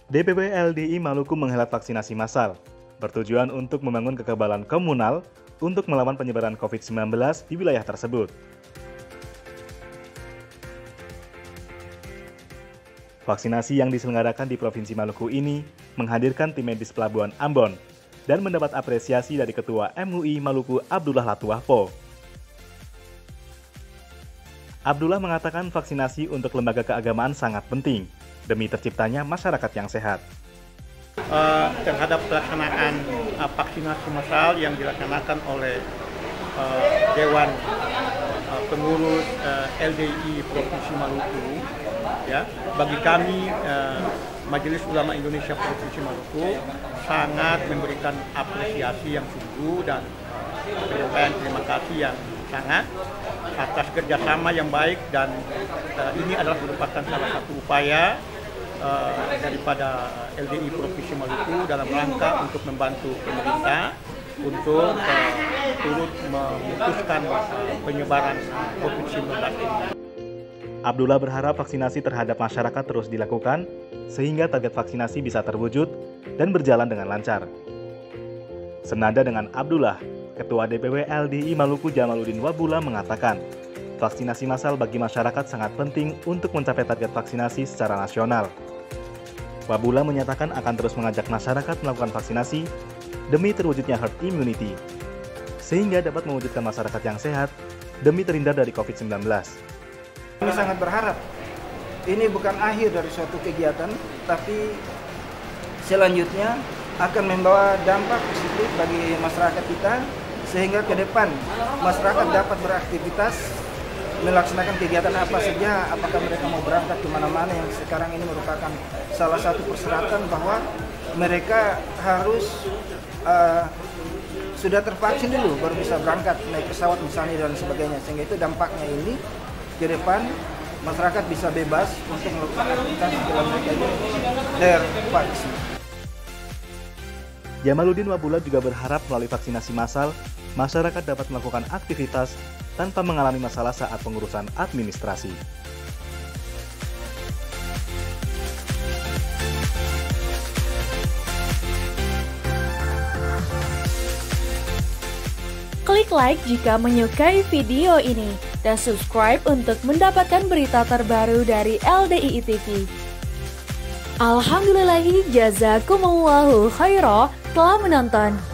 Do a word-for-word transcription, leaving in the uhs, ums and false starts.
D P W L D I Maluku menghelat vaksinasi massal, bertujuan untuk membangun kekebalan komunal untuk melawan penyebaran covid sembilan belas di wilayah tersebut. Vaksinasi yang diselenggarakan di Provinsi Maluku ini menghadirkan tim medis Pelabuhan Ambon dan mendapat apresiasi dari Ketua M U I Maluku Abdullah Latuahpo. Abdullah mengatakan vaksinasi untuk lembaga keagamaan sangat penting demi terciptanya masyarakat yang sehat. Uh, terhadap pelaksanaan uh, vaksinasi massal yang dilaksanakan oleh uh, Dewan uh, Pengurus uh, L D I Provinsi Maluku, ya, bagi kami uh, Majelis Ulama Indonesia Provinsi Maluku sangat memberikan apresiasi yang sungguh dan uh, penyampaian terima kasih yang sangat atas kerjasama yang baik, dan uh, ini adalah merupakan salah satu upaya Uh, daripada L D I Provinsi Maluku dalam rangka untuk membantu pemerintah untuk uh, turut memutuskan uh, penyebaran covid sembilan belas ini. Abdullah berharap vaksinasi terhadap masyarakat terus dilakukan sehingga target vaksinasi bisa terwujud dan berjalan dengan lancar. Senada dengan Abdullah, Ketua D P W L D I Maluku Jamaluddin Wabula mengatakan, vaksinasi massal bagi masyarakat sangat penting untuk mencapai target vaksinasi secara nasional. Wabula menyatakan akan terus mengajak masyarakat melakukan vaksinasi demi terwujudnya herd immunity, sehingga dapat mewujudkan masyarakat yang sehat demi terhindar dari covid sembilan belas. Kami sangat berharap ini bukan akhir dari suatu kegiatan, tapi selanjutnya akan membawa dampak positif bagi masyarakat kita, sehingga ke depan masyarakat dapat beraktivitas melaksanakan kegiatan apa saja, apakah mereka mau berangkat kemana-mana, yang sekarang ini merupakan salah satu persyaratan bahwa mereka harus uh, sudah tervaksin dulu baru bisa berangkat naik pesawat misalnya dan sebagainya, sehingga itu dampaknya ini ke depan masyarakat bisa bebas untuk melakukan aktivitas setelah mereka ini tervaksin. Jamaluddin Wabula juga berharap melalui vaksinasi massal, masyarakat dapat melakukan aktivitas tanpa mengalami masalah saat pengurusan administrasi. Klik like jika menyukai video ini dan subscribe untuk mendapatkan berita terbaru dari L D I I T V. Alhamdulillahi jazakumullahu khairah telah menonton.